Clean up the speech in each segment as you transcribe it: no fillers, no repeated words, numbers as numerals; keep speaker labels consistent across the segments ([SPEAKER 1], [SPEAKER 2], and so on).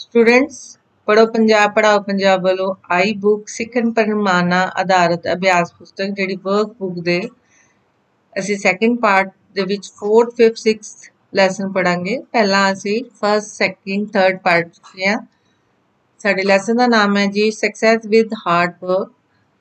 [SPEAKER 1] Students पढ़ो पंजाब पढ़ाओ पंजाब वालों आई बुक सिखन परमाना आधारित अभ्यास पुस्तक जिहड़ी वर्क बुक दे ਅਸੀਂ ਸੈਕੰਡ ਪਾਰਟ ਦੇ ਵਿੱਚ 4th 5th 6th ਲੈਸਨ ਪੜਾਂਗੇ। ਪਹਿਲਾਂ ਅਸੀਂ ਫਸਟ ਸੈਕੰਡ ਥਰਡ ਪਾਰਟ ਚ ਹਾਂ। ਸਾਡੇ ਲੈਸਨ ਦਾ ਨਾਮ ਹੈ ਜੀ ਸਕਸੈਸ ਵਿਦ ਹਾਰਡ ਵਰਕ,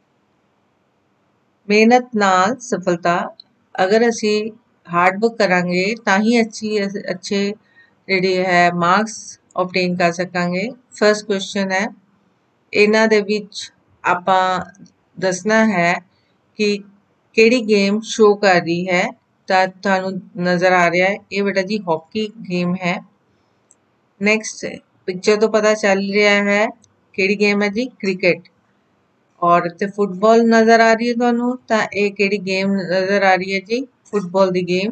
[SPEAKER 1] ਮਿਹਨਤ ਨਾਲ ਸਫਲਤਾ। ਅਗਰ ਅਸੀਂ ਹਾਰਡ ਵਰਕ ਕਰਾਂਗੇ ਤਾਂ ਹੀ ਅੱਛੇ ਜਿਹੜੇ ਹੈ ਮਾਰਕਸ ਆਬਟੇਨ ਕਰ ਸਕਾਂਗੇ। ਫਸਟ ਕੁਐਸਚਨ ਹੈ, ਇਹਨਾਂ ਦੇ ਵਿੱਚ ਆਪਾਂ ਦੱਸਣਾ ਹੈ ਕਿ ਕਿਹੜੀ ਗੇਮ ਸ਼ੋ ਕਰ ਰਹੀ ਹੈ। ਤਾਂ ਤੁਹਾਨੂੰ ਨਜ਼ਰ ਆ ਰਿਹਾ ਹੈ ਇਹ ਬੇਟਾ ਜੀ ਹਾਕੀ ਗੇਮ ਹੈ। ਨੈਕਸਟ ਪਿਕਚਰ ਤੋਂ ਪਤਾ ਚੱਲ ਰਿਹਾ ਹੈ ਕਿਹੜੀ ਗੇਮ ਹੈ ਜੀ ਕ੍ਰਿਕਟ। ਔਰ ਇੱਥੇ ਫੁੱਟਬਾਲ ਨਜ਼ਰ ਆ ਰਹੀ ਹੈ ਤੁਹਾਨੂੰ, ਤਾਂ ਇਹ ਕਿਹੜੀ ਗੇਮ ਨਜ਼ਰ ਆ ਰਹੀ ਹੈ ਜੀ ਫੁੱਟਬਾਲ ਦੀ ਗੇਮ।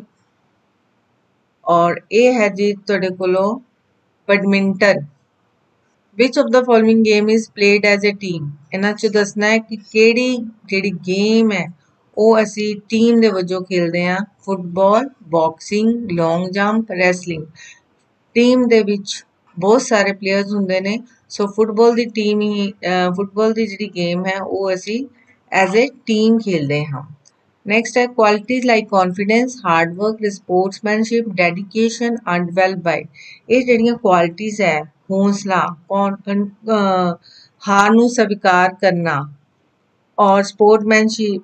[SPEAKER 1] ਔਰ ਇਹ ਹੈ ਜੀ ਤੁਹਾਡੇ ਕੋਲੋਂ badminton. Which of the following game is played as a team. ਇਹਨਾਂ 'ਚ ਦੱਸਣਾ ਹੈ ਕਿ ਕਿਹੜੀ ਜਿਹੜੀ ਗੇਮ ਹੈ ਉਹ ਅਸੀਂ ਟੀਮ ਦੇ ਵਜੋਂ ਖੇਲਦੇ ਹਾਂ। Football, boxing, long jump, wrestling. Team ਦੇ ਵਿੱਚ ਬਹੁਤ ਸਾਰੇ ਪਲੇਅਰਸ ਹੁੰਦੇ ਨੇ, ਸੋ ਫੁੱਟਬਾਲ ਦੀ ਟੀਮ ਹੀ ਫੁੱਟਬਾਲ ਦੀ ਜਿਹੜੀ ਗੇਮ ਹੈ ਉਹ ਅਸੀਂ ਐਜ਼ ਅ ਟੀਮ ਖੇਲਦੇ ਹਾਂ। ਨੈਕਸਟ ਹੈ qualities like confidence, hard work, sportsmanship, dedication are develop by. ਇਹ ਜਿਹੜੀਆਂ ਕੁਆਲਿਟੀਜ਼ ਹੈ, ਹੌਸਲਾ, ਹਾਰ ਨੂੰ ਸਵੀਕਾਰ ਕਰਨਾ ਔਰ ਸਪੋਰਟਮੈਨਸ਼ਿਪ,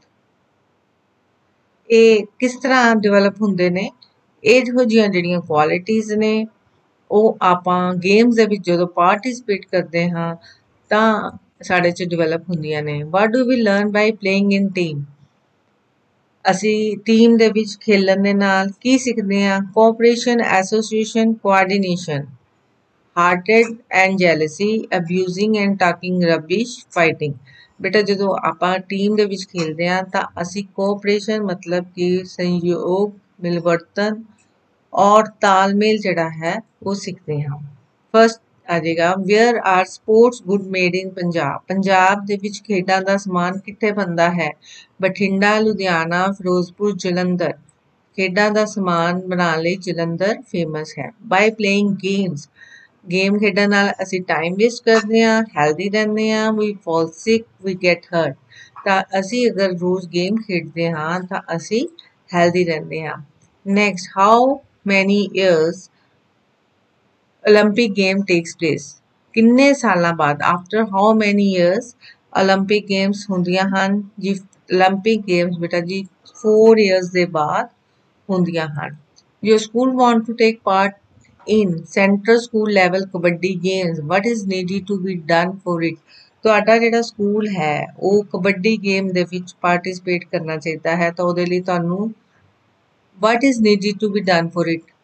[SPEAKER 1] ਇਹ ਕਿਸ ਤਰ੍ਹਾਂ ਡਿਵੈਲਪ ਹੁੰਦੇ ਨੇ। ਇਹੋ ਜਿਹੀਆਂ ਜਿਹੜੀਆਂ ਕੁਆਲਿਟੀਜ਼ ਨੇ ਉਹ ਆਪਾਂ ਗੇਮਸ ਦੇ ਵਿੱਚ ਜਦੋਂ ਪਾਰਟੀਸਪੇਟ ਕਰਦੇ ਹਾਂ ਤਾਂ ਸਾਡੇ 'ਚ ਡਿਵੈਲਪ ਹੁੰਦੀਆਂ ਨੇ। What do we learn by playing in team. ਅਸੀਂ ਟੀਮ ਦੇ ਵਿੱਚ ਖੇਲਣ ਦੇ ਨਾਲ ਕੀ ਸਿੱਖਦੇ ਹਾਂ। Cooperation, association, coordination, hatred and jealousy, abusing and talking rubbish, fighting. ਬੇਟਾ ਜਦੋਂ ਆਪਾਂ ਟੀਮ ਦੇ ਵਿੱਚ ਖੇਲਦੇ ਹਾਂ ਤਾਂ ਅਸੀਂ ਕੋਆਪਰੇਸ਼ਨ ਮਤਲਬ ਕਿ ਸਹਿਯੋਗ, ਮਿਲਵਰਤਨ ਔਰ ਤਾਲਮੇਲ ਜਿਹੜਾ ਹੈ ਉਹ ਸਿੱਖਦੇ ਹਾਂ। ਫਸਟ ਆ ਜਾਏਗਾ where are sports good made in Punjab. Punjab ਦੇ ਵਿੱਚ ਖੇਡਾਂ ਦਾ ਸਮਾਨ ਕਿੱਥੇ ਬਣਦਾ ਹੈ। ਬਠਿੰਡਾ, ਲੁਧਿਆਣਾ, ਫਿਰੋਜ਼ਪੁਰ, ਜਲੰਧਰ। ਖੇਡਾਂ ਦਾ ਸਮਾਨ ਬਣਾਉਣ ਲਈ ਜਲੰਧਰ ਫੇਮਸ ਹੈ। ਬਾਈ ਪਲੇਇੰਗ ਗੇਮਸ, ਗੇਮ ਖੇਡਣ ਨਾਲ ਅਸੀਂ ਟਾਈਮ ਵੇਸਟ ਕਰਦੇ ਹਾਂ, ਹੈਲਦੀ ਰਹਿੰਦੇ ਹਾਂ, we fall sick, we get hurt. ਤਾਂ ਅਸੀਂ ਅਗਰ ਰੋਜ਼ ਗੇਮ ਖੇਡਦੇ ਹਾਂ ਤਾਂ ਅਸੀਂ ਹੈਲਦੀ ਰਹਿੰਦੇ ਹਾਂ। Next how many years Olympic game takes place। ਕਿੰਨੇ ਸਾਲਾਂ ਬਾਅਦ, after how many years Olympic games ਹੁੰਦੀਆਂ ਹਨ ਜੀ। ਓਲੰਪਿਕ ਗੇਮਸ ਬੇਟਾ ਜੀ 4 years ਦੇ ਬਾਅਦ ਹੁੰਦੀਆਂ ਹਨ। Your school want to take part in center school level kabaddi games, what is needed to be done for it। ਤੁਹਾਡਾ ਜਿਹੜਾ ਸਕੂਲ ਹੈ ਉਹ ਕਬੱਡੀ ਗੇਮ ਦੇ ਵਿੱਚ ਪਾਰਟਿਸਿਪੇਟ ਕਰਨਾ ਚਾਹੀਦਾ ਹੈ, ਤਾਂ ਉਹਦੇ ਲਈ ਤੁਹਾਨੂੰ what is needed to be done for it।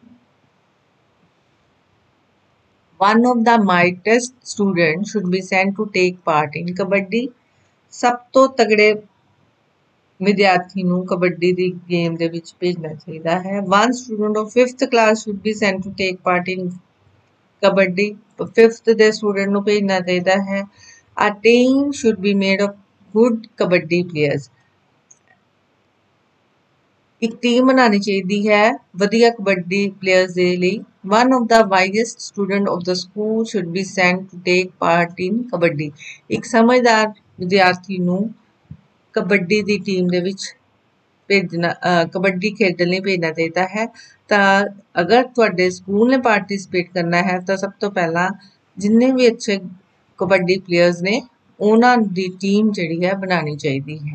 [SPEAKER 1] One of the brightest students should be sent to take part in kabaddi. ਸਭ ਤੋਂ ਤਗੜੇ ਵਿਦਿਆਰਥੀ ਨੂੰ ਕਬੱਡੀ ਦੀ ਗੇਮ ਦੇ ਵਿੱਚ ਭੇਜਣਾ ਚਾਹੀਦਾ ਹੈ। One student of 5th class should be sent to take part in kabaddi. 5th ਦੇ ਸਟੂਡੈਂਟ ਨੂੰ ਭੇਜਣਾ ਚਾਹੀਦਾ ਹੈ। A team should be made of good kabaddi players। ਇੱਕ ਟੀਮ ਬਣਾਉਣੀ ਚਾਹੀਦੀ ਹੈ ਵਧੀਆ ਕਬੱਡੀ ਪਲੇਅਰਸ ਦੇ ਲਈ। One of the wisest student of the school should be sent to take part in kabaddi. ਇੱਕ ਸਮਝਦਾਰ ਵਿਦਿਆਰਥੀ ਨੂੰ ਕਬੱਡੀ ਦੀ ਟੀਮ ਦੇ ਵਿੱਚ ਭੇਜਣਾ, ਕਬੱਡੀ ਖੇਡਣ ਲਈ ਭੇਜਣਾ ਚਾਹੀਦਾ ਹੈ। ਤਾਂ ਅਗਰ ਤੁਹਾਡੇ ਸਕੂਲ ਨੇ ਪਾਰਟਿਸਿਪੇਟ ਕਰਨਾ ਹੈ ਤਾਂ ਸਭ ਤੋਂ ਪਹਿਲਾਂ ਜਿੰਨੇ ਵੀ ਅੱਛੇ ਕਬੱਡੀ ਪਲੇਅਰਸ ਨੇ ਉਹਨਾਂ ਦੀ ਟੀਮ ਜਿਹੜੀ ਹੈ ਬਣਾਉਣੀ ਚਾਹੀਦੀ ਹੈ।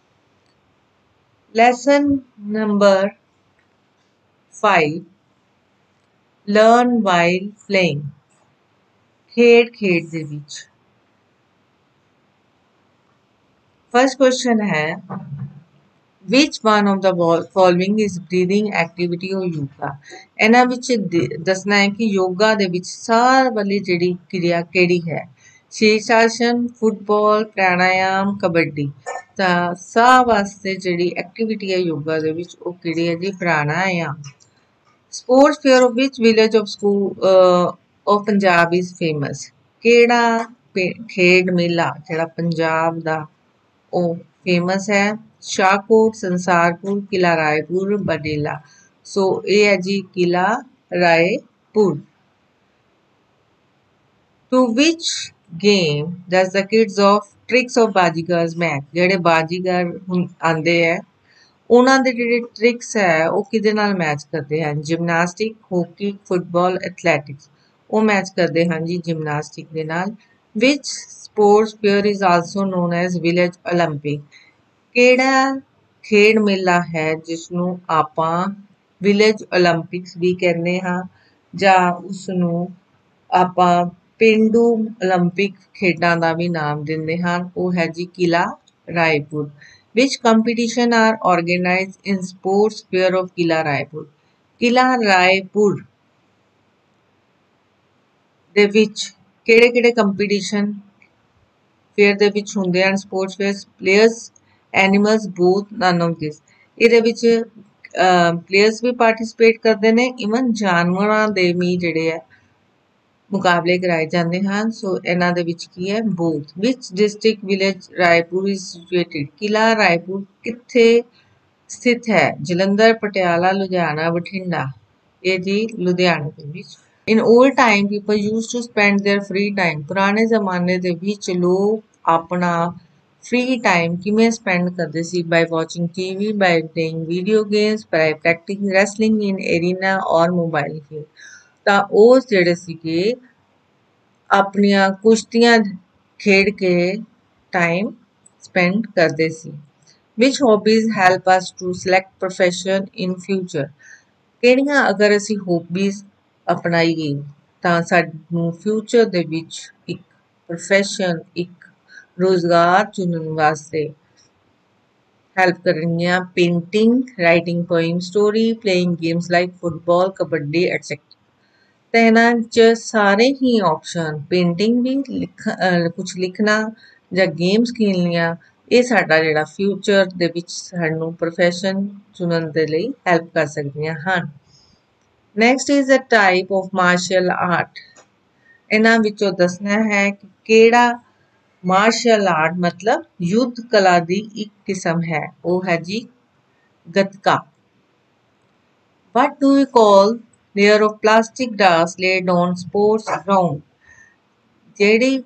[SPEAKER 1] Lesson number 5 Learn while playing। ਖੇਡ ਦੇ ਵਿੱਚ। First question ਹੈ which one of the following is breathing activity or yoga। ਇਹਨਾਂ ਵਿੱਚ ਦੱਸਣਾ ਹੈ ਕਿ ਯੋਗਾ ਦੇ ਵਿੱਚ ਸਾਹ ਵਾਲੀ ਜਿਹੜੀ ਕਿਰਿਆ ਕਿਹੜੀ ਹੈ। ਸ਼ੀਰਸ਼ ਆਸਨ, ਫੁੱਟਬਾਲ, ਪ੍ਰਾਣਾਯਾਮ, ਕਬੱਡੀ। ਤਾਂ ਸਾਹ ਵਾਸਤੇ ਜਿਹੜੀ ਐਕਟੀਵਿਟੀ ਹੈ ਯੋਗਾ ਦੇ ਵਿੱਚ ਉਹ ਕਿਹੜੀ ਹੈ ਜੀ pranayama. Sports fair of which village of school of Punjab is famous. ਕਿਹੜਾ ਖੇਡ ਮੇਲਾ ਜਿਹੜਾ ਪੰਜਾਬ ਦਾ ਉਹ ਫੇਮਸ ਹੈ। ਸ਼ਾਹਕੋਟ, ਸੰਸਾਰਪੁਰ, ਕਿਲਾ ਰਾਏਪੁਰ, ਬਡੇਲਾ। ਸੋ ਇਹ ਹੈ ਜੀ Qila Raipur. To which game does the kids of tricks of बाजीगर्स मैच ਜਿਹੜੇ ਬਾਜੀਗਰ ਆਂਦੇ ਹੈ ਉਹਨਾਂ ਦੇ ਜਿਹੜੇ ਟ੍ਰਿਕਸ ਹੈ ਉਹ ਕਿਹਦੇ ਨਾਲ ਮੈਚ ਕਰਦੇ ਹਨ ਜਿਮਨਾਸਟਿਕ ਹਾਕੀ ਫੁੱਟਬਾਲ ਐਥਲੈਟਿਕਸ ਉਹ ਮੈਚ ਕਰਦੇ ਹਨ ਜੀ ਜਿਮਨਾਸਟਿਕ ਦੇ ਨਾਲ which sports fair is also known as village olympic ਕਿਹੜਾ ਖੇਡ ਮੇਲਾ ਹੈ ਜਿਸ ਨੂੰ ਆਪਾਂ ਵਿਲੇਜ 올림픽ਸ ਵੀ ਕਹਿੰਦੇ ਹਾਂ ਜਾਂ ਉਸ ਨੂੰ ਆਪਾਂ ਪੇਂਡੂ 올림픽 ਖੇਡਾਂ ਦਾ ਵੀ ਨਾਮ ਦਿੰਦੇ ਹਨ ਉਹ ਹੈ ਜੀ Qila Raipur which competition are organized in sports fair of ਕਿਲਾ ਰਾਏਪੁਰ ਕਿਲਾ ਰਾਏਪੁਰ ਦੇ ਵਿੱਚ ਕਿਹੜੇ ਕੰਪੀਟੀਸ਼ਨ ਫੇਅਰ ਦੇ ਵਿੱਚ ਹੁੰਦੇ ਹਨ sports fair players animals both none of this ਇਹਦੇ ਵਿੱਚ ਪਲੇਅਰਸ ਵੀ ਪਾਰਟਿਸਿਪੇਟ ਕਰਦੇ ਨੇ ਇਵਨ ਜਾਨਵਰਾਂ ਦੇ ਵੀ ਜਿਹੜੇ ਆ ਮੁਕਾਬਲੇ ਕਰਾਏ ਜਾਂਦੇ ਹਨ ਸੋ ਇਹਨਾਂ ਦੇ ਵਿੱਚ ਕੀ ਹੈ both which district village Raipur is situated Qila Raipur ਕਿੱਥੇ ਸਥਿਤ ਹੈ ਜਲੰਧਰ ਪਟਿਆਲਾ ਲੁਧਿਆਣਾ ਬਠਿੰਡਾ ਇਹ ਜੀ ਲੁਧਿਆਣਾ ਦੇ ਵਿੱਚ In old time, people used to spend their free time. ਪੁਰਾਣੇ ਜ਼ਮਾਨੇ ਦੇ ਵਿੱਚ ਲੋਕ ਆਪਣਾ free time ਕਿਵੇਂ spend ਕਰਦੇ ਸੀ by watching TV, by playing video games, by practicing wrestling in arena or mobile game. ਤਾਂ ਉਹ ਜਿਹੜੇ ਸੀਗੇ ਆਪਣੀਆਂ ਕੁਸ਼ਤੀਆਂ ਖੇਡ ਕੇ time spend ਕਰਦੇ ਸੀ. Which hobbies help us to select profession in future? ਕਿਹੜੀਆਂ ਅਗਰ ਅਸੀਂ hobbies ਅਪਣਾਈਏ ਤਾਂ ਸਾਨੂੰ ਫਿਊਚਰ ਦੇ ਵਿੱਚ ਇੱਕ ਪ੍ਰੋਫੈਸ਼ਨ ਇੱਕ ਰੋਜ਼ਗਾਰ ਚੁਣਨ ਵਾਸਤੇ ਹੈਲਪ ਕਰਨਗੀਆਂ painting writing poem story playing games like football kabaddi etcetera ਤਾਂ ਇਹਨਾਂ 'ਚ ਸਾਰੇ ਹੀ ਆਪਸ਼ਨ ਪੇਂਟਿੰਗ ਵੀ ਕੁਛ ਲਿਖਣਾ ਜਾਂ ਗੇਮਸ ਖੇਡਣੀਆਂ ਇਹ ਸਾਡਾ ਜਿਹੜਾ ਫਿਊਚਰ ਦੇ ਵਿੱਚ ਸਾਨੂੰ ਪ੍ਰੋਫੈਸ਼ਨ ਚੁਣਨ ਦੇ ਲਈ ਹੈਲਪ ਕਰ ਸਕਦੀਆਂ ਹਨ Next is a type of martial art. ਇਹਨਾਂ ਵਿੱਚੋਂ ਦੱਸਣਾ ਹੈ ਕਿ ਕਿਹੜਾ ਮਾਰਸ਼ਲ ਆਰਟ ਮਤਲਬ ਯੁੱਧ ਕਲਾ ਦੀ ਇੱਕ ਕਿਸਮ ਹੈ ਉਹ ਹੈ ਜੀ gatka What do we call layer of plastic dust laid on sports ground? ਜਿਹੜੀ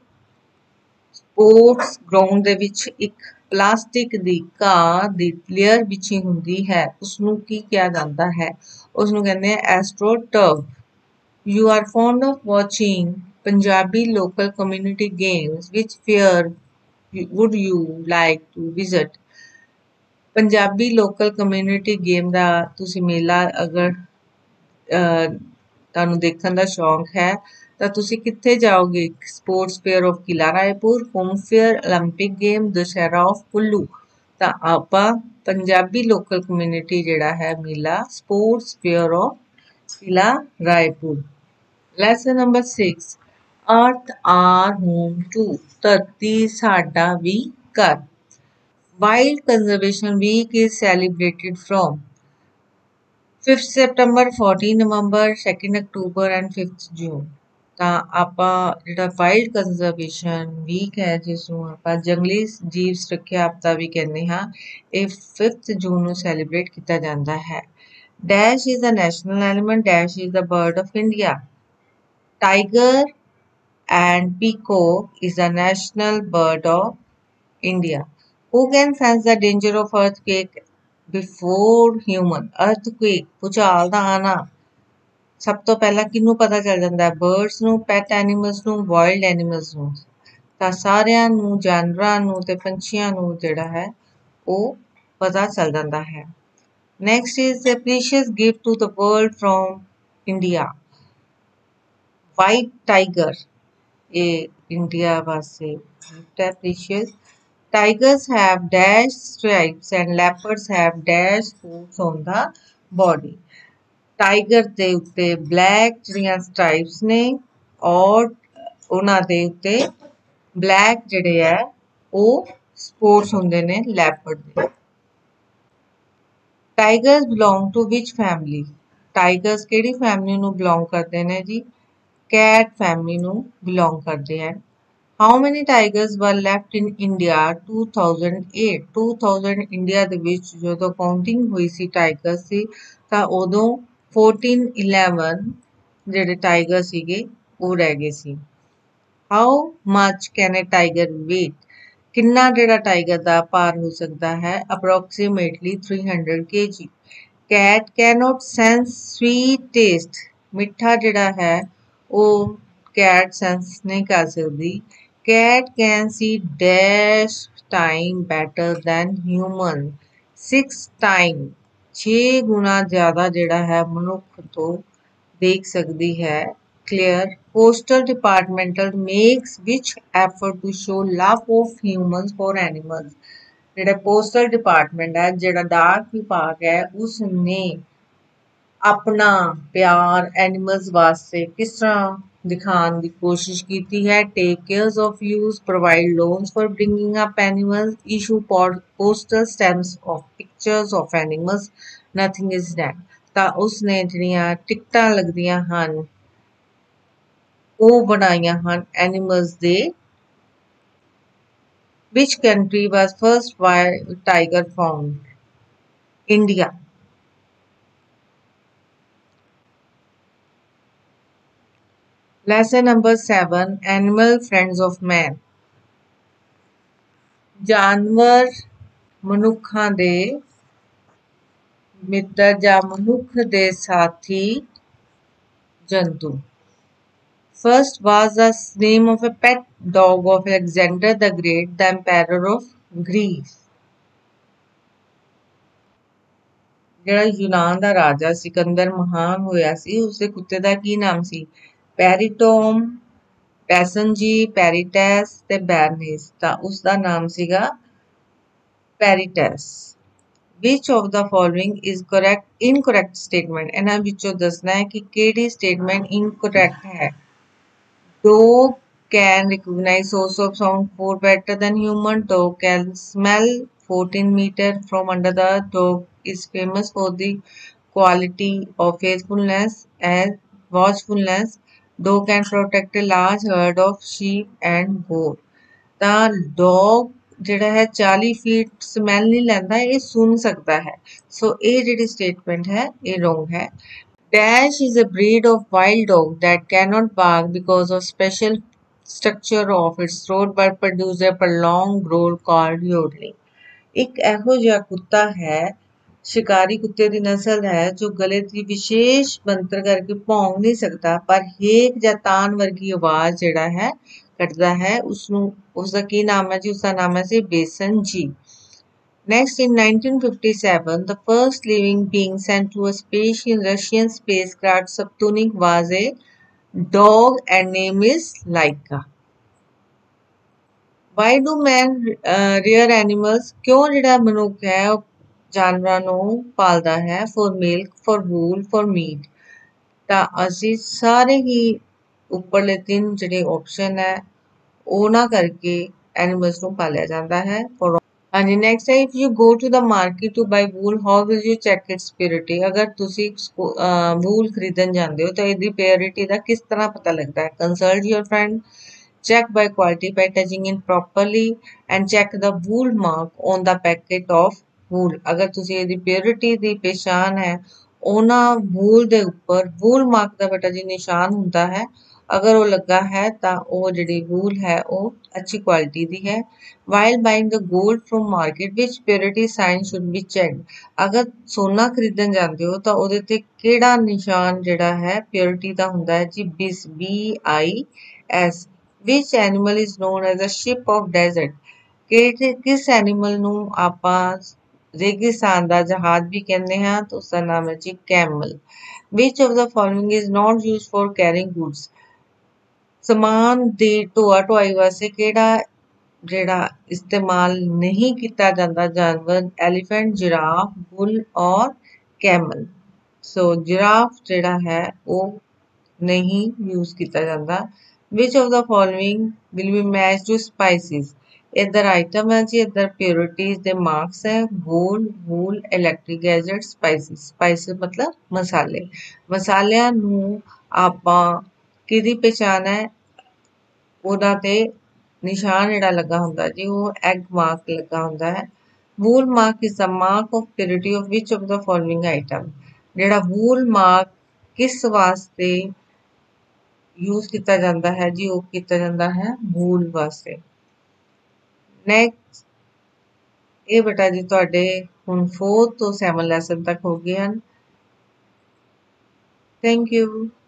[SPEAKER 1] ਸਪੋਰਟਸ ਗਰਾਊਂਡ ਦੇ ਵਿੱਚ ਇੱਕ ਪਲਾਸਟਿਕ ਦੀ ਘਾਹ ਦੀ ਲੇਅਰ ਵਿਛੀ ਹੁੰਦੀ ਹੈ ਉਸਨੂੰ ਕੀ ਕਿਹਾ ਜਾਂਦਾ ਹੈ ਉਸਨੂੰ ਕਹਿੰਦੇ ਆ astroturf you are fond of watching Punjabi local community games which fair would you like to visit Punjabi local community game ਦਾ ਤੁਸੀਂ ਮੇਲਾ ਅਗਰ ਤੁਹਾਨੂੰ ਦੇਖਣ ਦਾ ਸ਼ੌਂਕ ਹੈ ਤਾਂ ਤੁਸੀਂ ਕਿੱਥੇ ਜਾਓਗੇ sports fair of Qila Raipur home fair 올림픽 game Dussehra of Kullu ਤਾਂ ਆਪਾਂ ਪੰਜਾਬੀ ਲੋਕਲ ਕਮਿਊਨਿਟੀ ਜਿਹੜਾ ਹੈ ਮੇਲਾ sports fair of Qila Raipur lesson number 6 ਅਰਥ ਆਰ ਹੋਮ ਟੂ ਧਰਤੀ ਸਾਡਾ ਵੀ ਘਰ wild conservation week is celebrated from 5th September 14 November 2nd October and 5th June ਤਾਂ ਆਪਾਂ ਜਿਹੜਾ ਵਾਈਲਡ ਕੰਜ਼ਰਵੇਸ਼ਨ ਵੀਕ ਹੈ ਜਿਸ ਨੂੰ ਆਪਾਂ ਜੰਗਲੀ ਜੀਵ ਸੁਰੱਖਿਆ ਹਫ਼ਤਾ ਵੀ ਕਹਿੰਦੇ ਹਾਂ ਇਹ 5th ਜੂਨ ਨੂੰ ਸੈਲੀਬ੍ਰੇਟ ਕੀਤਾ ਜਾਂਦਾ ਹੈ dash is the national animal dash is the bird of India tiger and peacock is the national bird of India who can sense the danger of earthquake before human earthquake ਭੂਚਾਲ ਦਾ ਆਣਾ ਸਭ ਤੋਂ ਪਹਿਲਾਂ ਕਿਹਨੂੰ ਪਤਾ ਚੱਲ ਜਾਂਦਾ ਹੈ ਬਰਡਸ ਨੂੰ ਪੈਟ ਐਨੀਮਲਸ ਨੂੰ ਵਾਈਲਡ ਐਨੀਮਲਸ ਨੂੰ ਤਾਂ ਸਾਰਿਆਂ ਨੂੰ ਜਾਨਵਰਾਂ ਨੂੰ ਤੇ ਪੰਛੀਆਂ ਨੂੰ ਜਿਹੜਾ ਹੈ ਉਹ ਪਤਾ ਚੱਲ ਜਾਂਦਾ ਹੈ next is a precious gift to the world from India white tiger ਇਹ ਇੰਡੀਆ ਵਾਸਤੇ ਗਿਫਟ ਹੈ precious Tigers have dash stripes and leopards have dash spots on the body. Tiger ਦੇ ਉੱਤੇ black ਜਿਹੜੀਆਂ stripes ਨੇ ਔਰ ਉਹਨਾਂ ਦੇ ਉੱਤੇ black ਜਿਹੜੇ ਆ ਉਹ spots ਹੁੰਦੇ ਨੇ leopard ਦੇ Tigers belong to which family? Tigers ਕਿਹੜੀ family ਨੂੰ belong ਕਰਦੇ ਨੇ ਜੀ cat family ਨੂੰ belong ਕਰਦੇ ਹਨ How many tigers were left in India 2008? 2000 India ਦੇ ਵਿੱਚ ਜਦੋਂ ਕਾਊਂਟਿੰਗ ਹੋਈ ਸੀ ਟਾਈਗਰ ਸੀ ਤਾਂ ਉਦੋਂ 11 ਜਿਹੜੇ ਟਾਈਗਰ ਸੀਗੇ ਉਹ ਰਹਿ ਗਏ ਸੀ how much can a tiger weigh? किन्ना जिहड़ा टाइगर दा भार हो सकता है? Approximately 300 kg। Cat cannot sense sweet taste. मिठा जिहड़ा है वो कैट सेंस नहीं कर सकती। Cat can see dash time better than human. 6 time 6 गुना ज्यादा जिहड़ा है मनुख तो देख सकती है। Clear. Postal departmental makes which effort to show love of humans for animals. ਜਿਹੜਾ ਪੋਸਟਲ ਡਿਪਾਰਟਮੈਂਟ ਹੈ, ਜਿਹੜਾ ਡਾਕ ਵਿਭਾਗ ਹੈ, ਉਸਨੇ ਆਪਣਾ ਪਿਆਰ ਐਨੀਮਲਸ ਵਾਸਤੇ ਕਿਸ ਤਰ੍ਹਾਂ ਦਿਖਾਉਣ ਦੀ ਕੋਸ਼ਿਸ਼ ਕੀਤੀ ਹੈ। Take cares of use, provide loans for bringing up animals, issue postal stamps of pictures of animals, nothing is done. ਤਾਂ ਉਸਨੇ ਜਿਹੜੀਆਂ ਟਿਕਟਾਂ ਲੱਗਦੀਆਂ ਹਨ ਉਹ ਬਣਾਈਆਂ ਹਨ ਐਨੀਮਲਸ ਦੇ। Which country was first wild tiger found? India. Lesson number 7. Animal friends of man. ਜਾਨਵਰ ਮਨੁੱਖਾਂ ਦੇ ਮਿੱਤਰ ਜਾਂ ਮਨੁੱਖ ਦੇ ਸਾਥੀ ਜੰਤੂ। First was the name of a pet dog of Alexander the Great, the emperor of Greece. ਜਿਹੜਾ ਯੂਨਾਨ ਦਾ ਰਾਜਾ ਸਿਕੰਦਰ ਮਹਾਨ ਹੋਇਆ ਸੀ, ਉਸਦੇ ਕੁੱਤੇ ਦਾ ਕੀ ਨਾਮ ਸੀ? ਪੈਰੀਟੋਮ, ਪੈਸਨਜੀ, ਪੈਰੀਟੈਸ ਤੇ ਬੈਰਨੇਸ। ਤਾਂ ਉਸਦਾ ਨਾਮ ਸੀਗਾ ਪੈਰੀਟੈਸ। Which of the following is correct? Incorrect statement। ਇਹਨਾਂ ਵਿੱਚੋਂ ਦੱਸਣਾ ਹੈ ਕਿ ਕਿਹੜੀ statement incorrect ਹੈ। Dog can recognize source of sound far better than human. Dog can smell 14 meters from under the earth. Dog is famous for the quality of faithfulness and watchfulness. Dog can protect a large herd of sheep and goat। ਤਾਂ dog ਜਿਹੜਾ ਹੈ 40 feet smell ਨਹੀਂ ਲੈਂਦਾ, ਇਹ ਸੁਣ ਸਕਦਾ ਹੈ। ਸੋ ਇਹ ਜਿਹੜੀ ਸਟੇਟਮੈਂਟ ਹੈ ਇਹ ਰੋਂਗ ਹੈ। Dash is a breed of wild dog that cannot bark because of special structure of its throat but produces a prolonged growl called yodeling। ਇੱਕ ਇਹੋ ਜਿਹਾ ਕੁੱਤਾ ਹੈ, ਸ਼ਿਕਾਰੀ ਕੁੱਤੇ ਦੀ ਨਸਲ ਹੈ, ਜੋ ਗਲੇ ਦੀ ਵਿਸ਼ੇਸ਼ ਬਣਤਰ ਕਰਕੇ ਭੌਂਕ ਨਹੀਂ ਸਕਦਾ, ਪਰ ਹੇਕ ਜਾਂ ਤਾਨ ਵਰਗੀ ਆਵਾਜ਼ ਜਿਹੜਾ ਹੈ ਕੱਢਦਾ ਹੈ। ਉਸਦਾ ਕੀ ਨਾਮ ਹੈ ਜੀ? ਉਸਦਾ ਨਾਮ ਹੈ ਸੀ ਬੇਸਨ ਜੀ। Next, in 1957, the first living being sent to a space in Russian spacecraft Sputnik was a dog and name is Laika। Why do men rear animals? क्यों ਜਿਹੜਾ ਮਨੁੱਖ ਹੈ ਉਹ ਜਾਨਵਰਾਂ ਨੂੰ ਪਾਲਦਾ ਹੈ? For milk, for wool, for meat। ਤਾਂ ਅਸੀਂ ਸਾਰੇ ਹੀ ਉੱਪਰਲੇ 3 ਜਿਹੜੇ ਆਪਸ਼ਨ ਹੈ ਉਹਨਾਂ ਕਰਕੇ ਐਨੀਮਲਸ ਨੂੰ ਪਾਲਿਆ ਜਾਂਦਾ ਹੈ। ਹਾਂਜੀ ਨੈਕਸਟ ਹੈ, if you go to the market to buy wool, how will you check its purity? ਅਗਰ ਤੁਸੀਂ ਵੂਲ ਖਰੀਦਣ ਜਾਂਦੇ ਹੋ ਤਾਂ ਇਹਦੀ ਪਿਓਰਿਟੀ ਦਾ ਕਿਸ ਤਰ੍ਹਾਂ ਪਤਾ ਲੱਗਦਾ ਹੈ? Consult your friend, check by quality by touching it properly and check the wool mark on the packet of wool। ਅਗਰ ਤੁਸੀਂ ਇਹਦੀ ਪਿਓਰਿਟੀ ਦੀ ਪਛਾਣ ਹੈ ਉਹਨਾਂ ਵੂਲ ਦੇ ਉੱਪਰ ਵੂਲ ਮਾਰਕ ਦਾ ਬੇਟਾ ਜੀ ਨਿਸ਼ਾਨ ਹੁੰਦਾ ਹੈ, ਅਗਰ ਉਹ ਲੱਗਾ ਹੈ ਤਾਂ ਉਹ ਜਿਹੜੀ ਵੂਲ ਹੈ ਉਹ ਅੱਛੀ ਕੁਆਲਿਟੀ ਦੀ ਹੈ। While buying the gold from market, which purity sign should be checked? ਅਗਰ ਸੋਨਾ ਖਰੀਦਣ ਜਾਂਦੇ ਹੋ ਤਾਂ ਉਹਦੇ ਤੇ ਕਿਹੜਾ ਨਿਸ਼ਾਨ ਜਿਹੜਾ ਹੈ ਪਿਓਰਿਟੀ ਦਾ ਹੁੰਦਾ ਹੈ ਜੀ? BIS। Which animal is known as a ship of desert? ਕਿਸ ਐਨੀਮਲ ਨੂੰ ਆਪਾਂ ਰੇਗਿਸਤਾਨ ਦਾ ਜਹਾਜ਼ ਵੀ ਕਹਿੰਦੇ ਹਾਂ ਤਾਂ ਉਸਦਾ ਨਾਮ ਹੈ ਜੀ camel. Which of the following is not used for carrying goods? ਸਮਾਨ ਦੀ ਢੋਆ ਢੁਆਈ ਵਾਸਤੇ ਕਿਹੜਾ ਜਿਹੜਾ ਇਸਤੇਮਾਲ ਨਹੀਂ ਕੀਤਾ ਜਾਂਦਾ ਜਾਨਵਰ? ਐਲੀਫੈਂਟ, ਜਿਰਾਫ, ਬੁਲ ਔਰ ਕੈਮਲ। ਸੋ ਜਿਰਾਫ ਜਿਹੜਾ ਹੈ ਉਹ ਨਹੀਂ ਯੂਜ਼ ਕੀਤਾ ਜਾਂਦਾ। Which of the following will be matched to spices? ਇੱਧਰ ਆਈਟਮ ਹੈ ਜੀ, ਇੱਧਰ ਪਿਓਰਿਟੀਜ਼ ਦੇ ਮਾਰਕਸ ਹੈ। Gold, wool, electric gadget, spices. Spices ਮਤਲਬ ਮਸਾਲੇ। ਮਸਾਲਿਆਂ ਨੂੰ ਆਪਾਂ ਕਿਹਦੀ ਪਛਾਣ ਹੈ? ਉਹਦਾ ਤੇ ਨਿਸ਼ਾਨ ਜਿਹੜਾ ਲੱਗਾ ਹੁੰਦਾ ਜੀ ਉਹ ਐਗ ਮਾਰਕ ਲੱਗਾ ਹੁੰਦਾ ਹੈ। Wool mark is the mark of purity of which of the following item? ਜਿਹੜਾ ਵੂਲ ਮਾਰਕ ਕਿਸ ਵਾਸਤੇ यूज किया जाता है जी, ਉਹ ਕੀਤਾ ਜਾਂਦਾ ਹੈ ਮੂਲ ਵਾਸਤੇ। ਨੈਕਸਟ ਇਹ ਬੇਟਾ ਜੀ ਤੁਹਾਡੇ ਹੁਣ 4 ਤੋਂ 7 ਲੈਸਨ ਤੱਕ ਹੋ ਗਏ ਹਨ। Thank you.